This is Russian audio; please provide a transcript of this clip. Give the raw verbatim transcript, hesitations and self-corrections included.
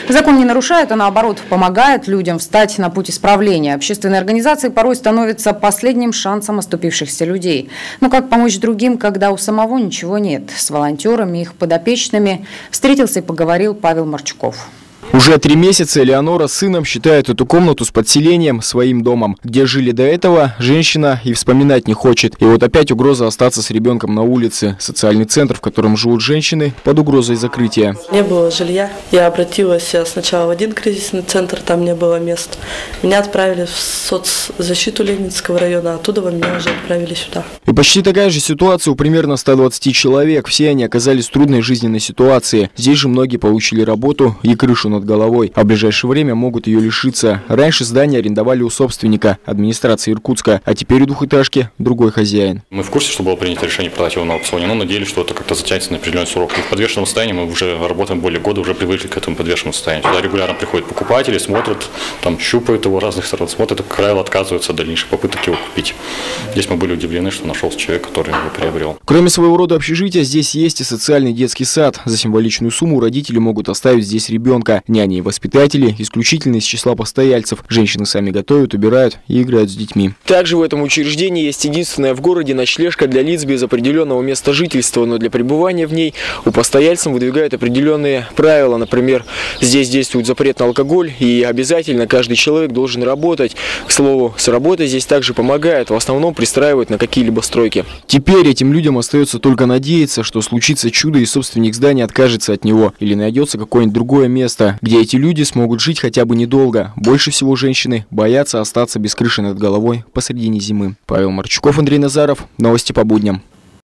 Закон не нарушает, а наоборот помогает людям встать на путь исправления. Общественные организации порой становятся последним шансом оступившихся людей. Но как помочь другим, когда у самого ничего нет? С волонтерами, их подопечными встретился и поговорил Павел Марчуков. Уже три месяца Элеонора с сыном считает эту комнату с подселением своим домом. Где жили до этого, женщина и вспоминать не хочет. И вот опять угроза остаться с ребенком на улице. Социальный центр, в котором живут женщины, под угрозой закрытия. Не было жилья. Я обратилась сначала в один кризисный центр, там не было мест. Меня отправили в соцзащиту Ленинского района, а оттуда меня уже отправили сюда. И почти такая же ситуация у примерно ста двадцати человек. Все они оказались в трудной жизненной ситуации. Здесь же многие получили работу и крышу над головой, а в ближайшее время могут ее лишиться. Раньше здание арендовали у собственника, администрации Иркутска, а теперь у двухэтажки другой хозяин. Мы в курсе, что было принято решение продать его на аукционе, но надеялись, что это как-то затянется на определенный срок. И в подвешенном состоянии мы уже работаем более года, уже привыкли к этому подвешенному состоянию. Сюда регулярно приходят покупатели, смотрят, там щупают его разных сторон, смотрят, и, как правило, отказываются от дальнейших попыток его купить. Здесь мы были удивлены, что нашелся человек, который его приобрел. Кроме своего рода общежития, здесь есть и социальный детский сад. За символичную сумму родители могут оставить здесь ребенка. Няни и воспитатели исключительно из числа постояльцев. Женщины сами готовят, убирают и играют с детьми. Также в этом учреждении есть единственная в городе ночлежка для лиц без определенного места жительства, но для пребывания в ней у постояльцев выдвигают определенные правила. Например, здесь действует запрет на алкоголь и обязательно каждый человек должен работать. К слову, с работой здесь также помогают, в основном пристраивают на какие-либо стройки. Теперь этим людям остается только надеяться, что случится чудо и собственник здания откажется от него или найдется какое-нибудь другое место, где эти люди смогут жить хотя бы недолго. Больше всего женщины боятся остаться без крыши над головой посредине зимы. Павел Марчуков, Андрей Назаров. Новости по будням.